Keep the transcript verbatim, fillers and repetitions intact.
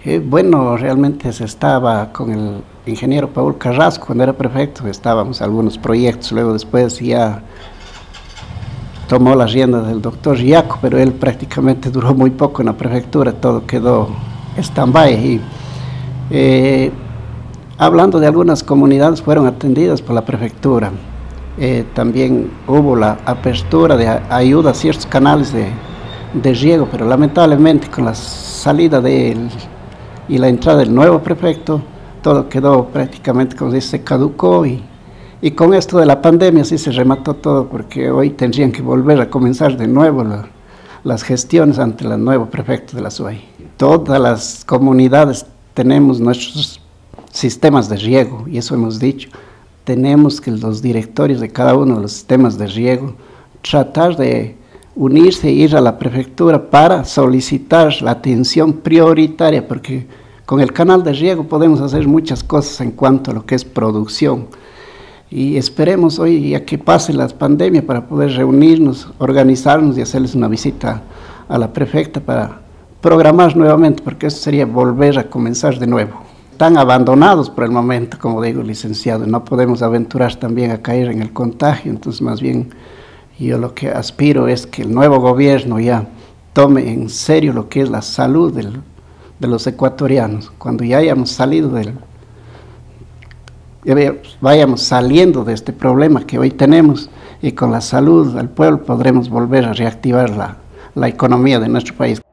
Eh, bueno, realmente se estaba con el ingeniero Paul Carrasco cuando era prefecto, estábamos algunos proyectos, luego después ya tomó las riendas del doctor Giaco, pero él prácticamente duró muy poco en la prefectura, todo quedó stand-by. Y eh, hablando de algunas comunidades fueron atendidas por la prefectura, eh, también hubo la apertura de ayuda a ciertos canales de, de riego, pero lamentablemente con la salida del y la entrada del nuevo prefecto, todo quedó prácticamente, como dice, se caducó y, y con esto de la pandemia sí se remató todo, porque hoy tendrían que volver a comenzar de nuevo la, las gestiones ante el nuevo prefecto de la S U A Y. Todas las comunidades tenemos nuestros sistemas de riego, y eso hemos dicho, tenemos que los directorios de cada uno de los sistemas de riego tratar de unirse e ir a la prefectura para solicitar la atención prioritaria, porque con el canal de riego podemos hacer muchas cosas en cuanto a lo que es producción. Y esperemos hoy ya que pase la pandemia para poder reunirnos, organizarnos y hacerles una visita a la prefecta para programar nuevamente, porque eso sería volver a comenzar de nuevo. Están abandonados por el momento, como digo, licenciado, no podemos aventurar también a caer en el contagio, entonces más bien yo lo que aspiro es que el nuevo gobierno ya tome en serio lo que es la salud del, de los ecuatorianos. Cuando ya hayamos salido del, vayamos saliendo de este problema que hoy tenemos, y con la salud del pueblo podremos volver a reactivar la, la economía de nuestro país.